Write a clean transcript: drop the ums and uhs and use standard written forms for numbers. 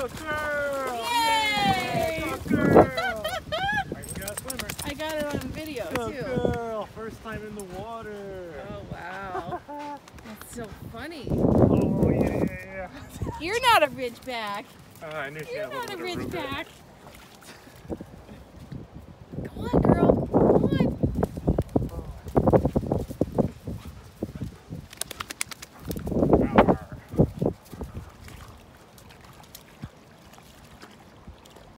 Go girl! Yay! Go girl! Alright, we got a swimmer. I got it on video Go too. girl! First time in the water. Oh wow. That's so funny. Oh yeah. You're not a Ridgeback. I knew she You're had a not a little bit of Ridgeback.